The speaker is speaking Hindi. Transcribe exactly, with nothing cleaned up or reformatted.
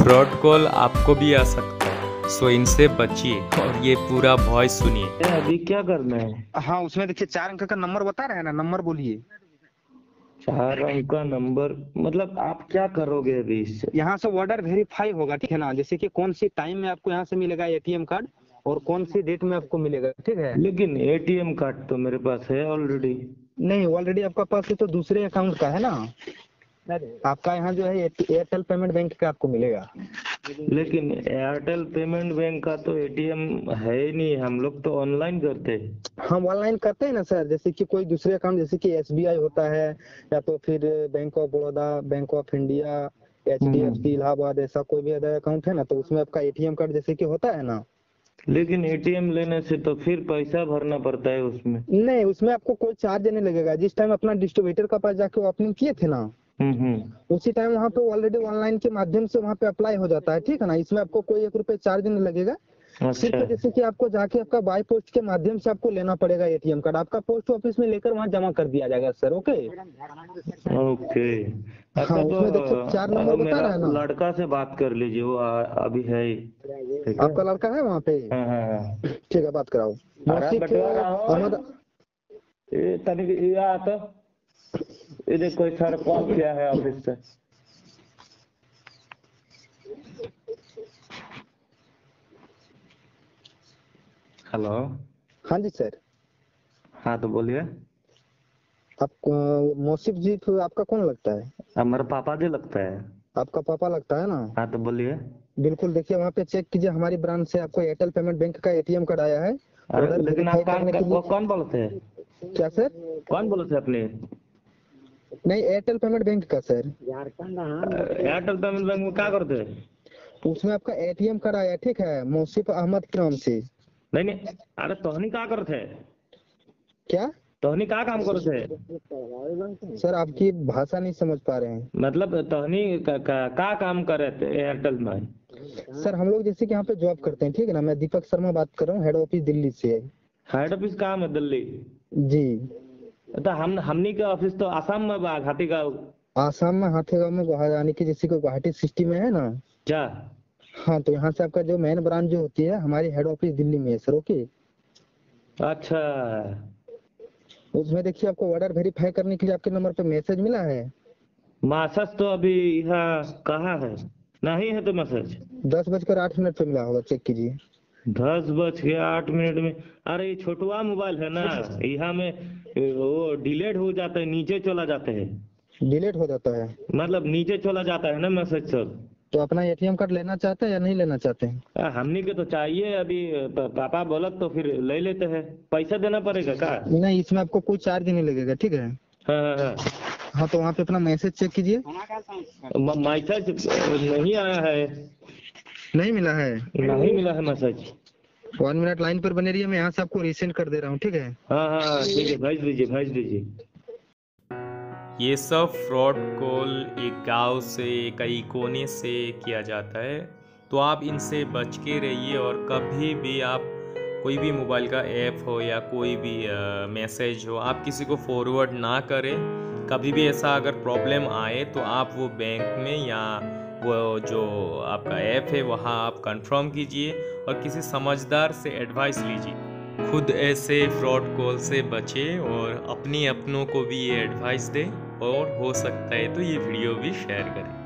फ्रॉड कॉल आपको भी आ सकता है, सो इनसे बचिए और ये पूरा वॉइस सुनिए। ए, अभी क्या करना है? हाँ, उसमें देखिए चार अंक का नंबर बता रहे हैं ना, नंबर बोलिए। चार अंक का नंबर मतलब आप क्या करोगे अभी इससे? यहाँ से ऑर्डर वेरीफाई होगा, ठीक है ना, जैसे कि कौन सी टाइम में आपको यहाँ से मिलेगा एटीएम कार्ड और कौन सी डेट में आपको मिलेगा, ठीक है। लेकिन एटीएम कार्ड तो मेरे पास है ऑलरेडी। नहीं, ऑलरेडी आपका पास है तो दूसरे अकाउंट का है ना। आपका यहाँ जो है एयरटेल पेमेंट बैंक का आपको मिलेगा। लेकिन एयरटेल पेमेंट बैंक का तो एटीएम है ही नहीं, हम लोग तो ऑनलाइन करते हैं। हम ऑनलाइन करते हैं ना सर, जैसे कि कोई दूसरे अकाउंट जैसे कि एसबीआई होता है या तो फिर bank of Baroda, bank of India, HDFC Allahabad, ऐसा कोई भी अदर अकाउंट है ना, तो उसमें आपका एटीएम कार्ड जैसे कि होता है ना। लेकिन एटीएम लेने से तो फिर पैसा भरना पड़ता है उसमें। नहीं, उसमें आपको कोई चार्ज नहीं लगेगा। जिस टाइम अपना डिस्ट्रीब्यूटर का पास जाके ओपनिंग किए थे ना, हम्म हम्म उसी टाइम वहाँ पे ऑलरेडी ऑनलाइन के माध्यम से वहाँ पे अप्लाई हो जाता है, ठीक है ना। इसमें आपको कोई एक रुपए चार्ज नहीं लगेगा। सिर्फ अच्छा जैसे कि आपको जाके आपका बाई पोस्ट के माध्यम से आपको लेना पड़ेगा एटीएम कार्ड, आपका पोस्ट ऑफिस में लेकर वहाँ जमा कर दिया जाएगा सर। Okay okay. अच्छा, हाँ, तो उसमें देखिए चार नंबर अब बता मेरा रहा है ना। लड़का से बात कर लीजिए, वो आ- अभी है ही। ठीक है। आपका लड़का है वहाँ पे? हाँ हाँ हाँ। ठीक है, बात कराओ। अरे मौसी के बटवा रहा हो। अहमद। ये तनिक ये आ तो ये देखो कोई सर कॉल किया है ऑफिस से। हेलो। हाँ जी सर। हाँ तो बोलिए। आपको मौसिफ जी तो आपका कौन लगता है? अब मेरा पापा जी लगता है। आपका पापा लगता है ना। हाँ तो बोलिए। बिल्कुल, देखिए वहाँ पे चेक कीजिए, हमारी ब्रांच से आपको एयरटेल पेमेंट बैंक का एटीएम कार्ड आया है। अरे ऑर्डर लेकिन वेरीफाई आप कौन करने के लिए। कौन बोलते हैं? क्या सर? कौन बोले थे अपने? नहीं, एयरटेल पेमेंट बैंक का सर। एयरटेल पेमेंट बैंक में क्या करते हैं? उसमें आपका एटीएम कार्ड आया, ठीक है, मौसिफ अहमद के नाम से। नहीं नहीं, अरे तोहनी क्या करते हैं? क्या तोहनी क्या काम करते हैं? सर, आपकी भाषा नहीं समझ पा रहे हैं। मतलब तोहनी का, का, का काम करे थे एयरटेल में? सर हम लोग जैसे कि यहाँ पे जॉब करते हैं, ठीक है ना। मैं दीपक शर्मा बात कर रहा हूँ, हेड ऑफिस दिल्ली से। हेड ऑफिस कहाँ है दिल्ली? जी। तो हम हमनी के ऑफिस तो आसाम में बा, घाटी का। आसाम में हाथीगांव में गुवाहाटी, यानी कि जैसे कि गुवाहाटी सिटी में है ना। क्या? हाँ, तो यहाँ से आपका जो मेन ब्रांच जो होती है, हमारी हेड ऑफिस दिल्ली में है सर। ओके। अच्छा। उसमें देखिए आपको ऑर्डर वेरीफाई करने के लिए आपके नंबर पे मैसेज मिला है। मैसेज तो अभी यहाँ कहाँ है? नहीं है तो मैसेज। दस बजकर आठ मिनट पे मिला होगा, चेक कीजिए। दस बज के आठ मिनट में? अरे ये छोटुआ मोबाइल है ना, यहाँ में वो डिलीट हो जाता है, नीचे चला जाते हैं। डिलीट हो जाता है? मतलब नीचे चला जाता है ना मैसेज सब। तो अपना एटीएम कार्ड लेना चाहते हैं या नहीं लेना चाहते हैं? आ, हमनी के तो चाहिए अभी। प- पापा बोलत तो फिर ले लेते हैं। पैसा देना पड़ेगा का? नहीं, इसमें आपको कोई चार्ज नहीं लगेगा, ठीक है। हाँ हाँ हाँ। हाँ, तो वहाँ पे अपना मैसेज चेक कीजिए। म- मैसेज नहीं आया है। नहीं मिला है? नहीं मिला है मैसेज। वन मिनट लाइन पर बने रहिए, मैं यहाँ से आपको रिसेंड कर दे रहा हूँ, ठीक है। हाँ हाँ ठीक है, भेज दीजिए भेज दीजिए। ये सब फ्रॉड कॉल एक गांव से कई कोने से किया जाता है, तो आप इनसे बच के रहिए। और कभी भी आप कोई भी मोबाइल का ऐप हो या कोई भी मैसेज हो, आप किसी को फॉरवर्ड ना करें। कभी भी ऐसा अगर प्रॉब्लम आए तो आप वो बैंक में या वो जो आपका ऐप है वहाँ आप कंफर्म कीजिए और किसी समझदार से एडवाइस लीजिए। खुद ऐसे फ्रॉड कॉल से बचें और अपनी अपनों को भी ये एडवाइस दें, और हो सकता है तो ये वीडियो भी शेयर करें।